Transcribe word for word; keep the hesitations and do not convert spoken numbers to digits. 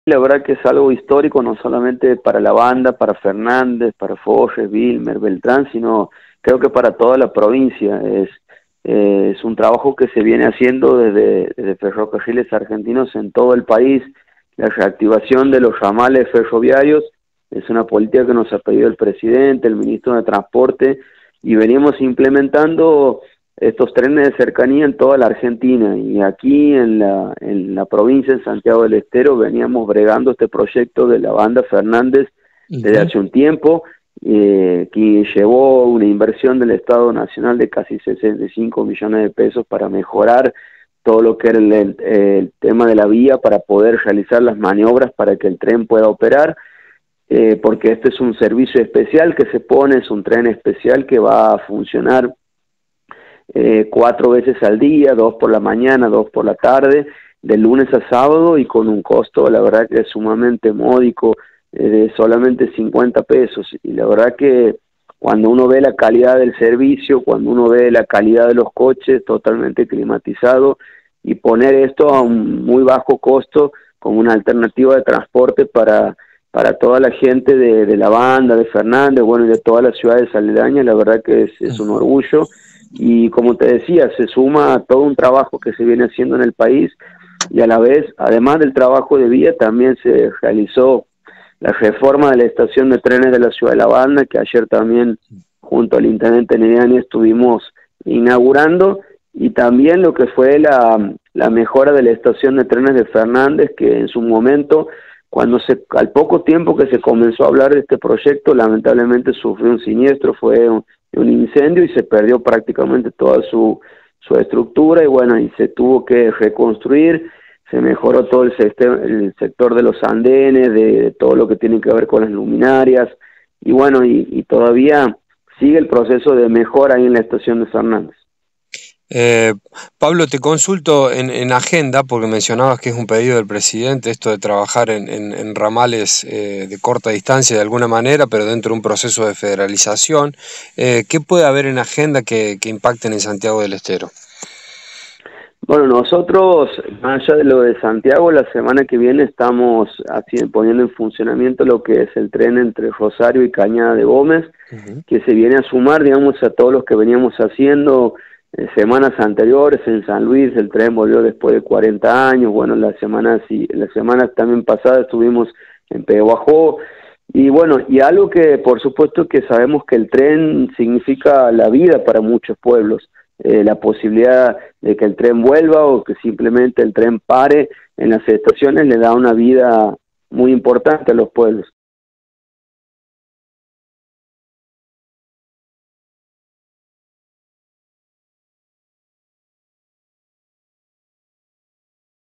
La verdad que es algo histórico, no solamente para la banda, para Fernández, para Forres, Wilmer, Beltrán, sino creo que para toda la provincia. Es, eh, es un trabajo que se viene haciendo desde, desde Ferrocarriles Argentinos en todo el país. La reactivación de los ramales ferroviarios es una política que nos ha pedido el presidente, el ministro de Transporte, y venimos implementando estos trenes de cercanía en toda la Argentina, y aquí en la, en la provincia, en Santiago del Estero, veníamos bregando este proyecto de la banda Fernández desde Uh-huh. hace un tiempo, eh, que llevó una inversión del Estado Nacional de casi sesenta y cinco millones de pesos para mejorar todo lo que era el, el, el tema de la vía, para poder realizar las maniobras para que el tren pueda operar, eh, porque este es un servicio especial que se pone, es un tren especial que va a funcionar Eh, cuatro veces al día, dos por la mañana, dos por la tarde, de lunes a sábado, y con un costo, la verdad que es sumamente módico, eh, de solamente cincuenta pesos. Y la verdad que cuando uno ve la calidad del servicio, cuando uno ve la calidad de los coches totalmente climatizado, y poner esto a un muy bajo costo como una alternativa de transporte para para toda la gente de, de la banda, de Fernández, bueno, y de todas las ciudades aledañas, la verdad que es, es un orgullo. Y como te decía, se suma a todo un trabajo que se viene haciendo en el país, y a la vez, además del trabajo de vía, también se realizó la reforma de la estación de trenes de la ciudad de La Banda, que ayer también junto al intendente Neriani estuvimos inaugurando, y también lo que fue la, la mejora de la estación de trenes de Fernández, que en su momento, cuando se, al poco tiempo que se comenzó a hablar de este proyecto, lamentablemente sufrió un siniestro, fue un, un incendio, y se perdió prácticamente toda su, su estructura, y bueno, y se tuvo que reconstruir. Se mejoró todo el, sector, el sector de los andenes, de, de todo lo que tiene que ver con las luminarias, y bueno, y, y todavía sigue el proceso de mejora ahí en la estación de Fernández. Eh, Pablo, te consulto en, en agenda, porque mencionabas que es un pedido del presidente esto de trabajar en, en, en ramales eh, de corta distancia de alguna manera, pero dentro de un proceso de federalización. Eh, ¿qué puede haber en agenda que, que impacten en Santiago del Estero? Bueno, nosotros, más allá de lo de Santiago, la semana que viene estamos así, poniendo en funcionamiento lo que es el tren entre Rosario y Cañada de Gómez, Uh-huh. que se viene a sumar, digamos, a todos los que veníamos haciendo eh, semanas anteriores. En San Luis el tren volvió después de cuarenta años, bueno, las semanas, y las semanas también pasadas estuvimos en Pehuajó, y bueno, y algo que por supuesto que sabemos que el tren significa la vida para muchos pueblos. Eh, la posibilidad de que el tren vuelva, o que simplemente el tren pare en las estaciones, le da una vida muy importante a los pueblos.